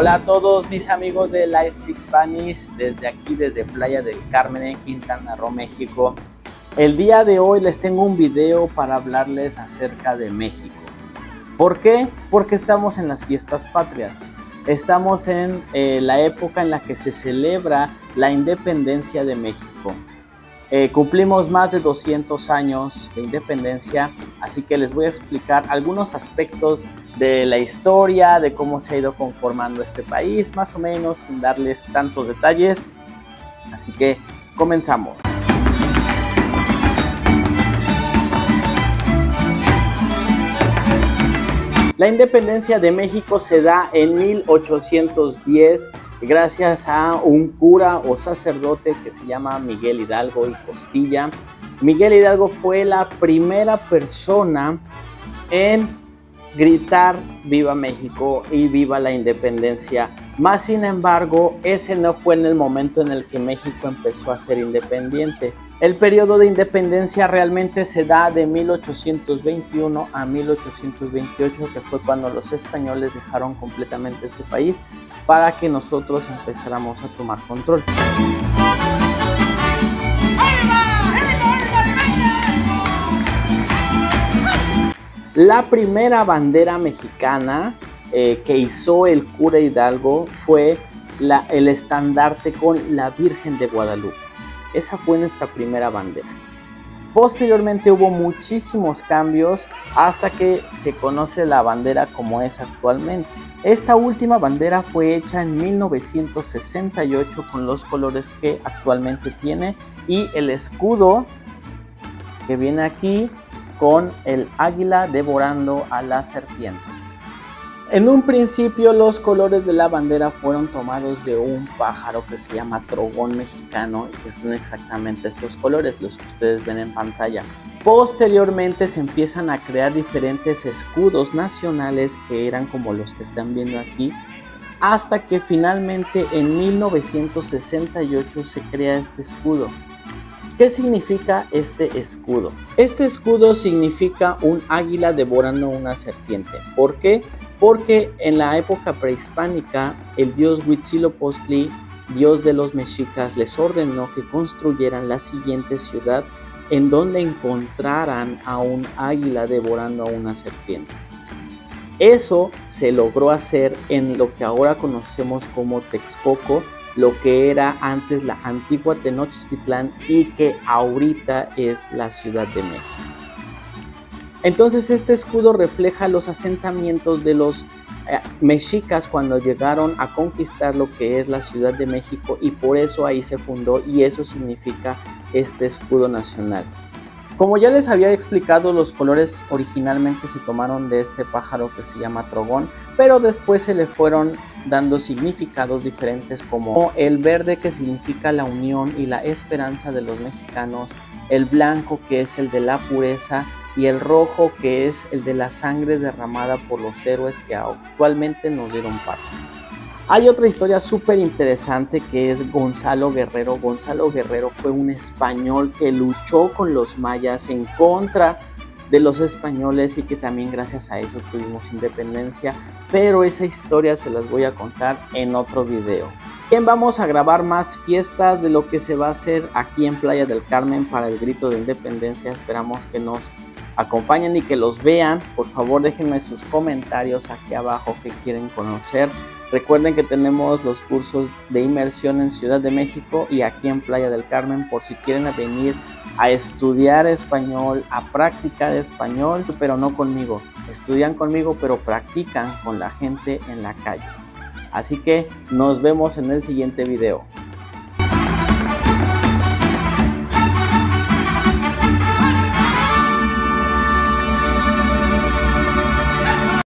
Hola a todos mis amigos de I Speak Spanish, desde aquí, desde Playa del Carmen en Quintana Roo, México. El día de hoy les tengo un video para hablarles acerca de México. ¿Por qué? Porque estamos en las fiestas patrias. Estamos en la época en la que se celebra la independencia de México. Cumplimos más de 200 años de independencia, así que les voy a explicar algunos aspectos de la historia, de cómo se ha ido conformando este país, más o menos, sin darles tantos detalles. Así que comenzamos. La independencia de México se da en 1810 gracias a un cura o sacerdote que se llama Miguel Hidalgo y Costilla. Miguel Hidalgo fue la primera persona en gritar viva México y viva la independencia. Más sin embargo, ese no fue en el momento en el que México empezó a ser independiente. El periodo de independencia realmente se da de 1821 a 1828, que fue cuando los españoles dejaron completamente este país para que nosotros empezáramos a tomar control. La primera bandera mexicana que hizo el cura Hidalgo fue el estandarte con la Virgen de Guadalupe. Esa fue nuestra primera bandera. Posteriormente hubo muchísimos cambios hasta que se conoce la bandera como es actualmente. Esta última bandera fue hecha en 1968 con los colores que actualmente tiene y el escudo que viene aquí con el águila devorando a la serpiente. En un principio los colores de la bandera fueron tomados de un pájaro que se llama trogón mexicano y que son exactamente estos colores, los que ustedes ven en pantalla. Posteriormente se empiezan a crear diferentes escudos nacionales que eran como los que están viendo aquí, hasta que finalmente en 1968 se crea este escudo. ¿Qué significa este escudo? Este escudo significa un águila devorando una serpiente. ¿Por qué? Porque en la época prehispánica el dios Huitzilopochtli, dios de los mexicas, les ordenó que construyeran la siguiente ciudad en donde encontraran a un águila devorando a una serpiente. Eso se logró hacer en lo que ahora conocemos como Texcoco, lo que era antes la antigua Tenochtitlán y que ahorita es la Ciudad de México. Entonces este escudo refleja los asentamientos de los mexicas cuando llegaron a conquistar lo que es la Ciudad de México y por eso ahí se fundó y eso significa este escudo nacional. Como ya les había explicado, los colores originalmente se tomaron de este pájaro que se llama trogón, pero después se le fueron dando significados diferentes como el verde que significa la unión y la esperanza de los mexicanos, el blanco que es el de la pureza y el rojo que es el de la sangre derramada por los héroes que actualmente nos dieron patria. Hay otra historia súper interesante que es Gonzalo Guerrero. Gonzalo Guerrero fue un español que luchó con los mayas en contra de los españoles y que también gracias a eso tuvimos independencia, pero esa historia se las voy a contar en otro video. Bien, vamos a grabar más fiestas de lo que se va a hacer aquí en Playa del Carmen para el grito de independencia. Esperamos que nos acompañen y que los vean. Por favor, déjenme sus comentarios aquí abajo que quieren conocer. Recuerden que tenemos los cursos de inmersión en Ciudad de México y aquí en Playa del Carmen por si quieren venir a estudiar español, a practicar español, pero no conmigo. Estudian conmigo, pero practican con la gente en la calle. Así que nos vemos en el siguiente video.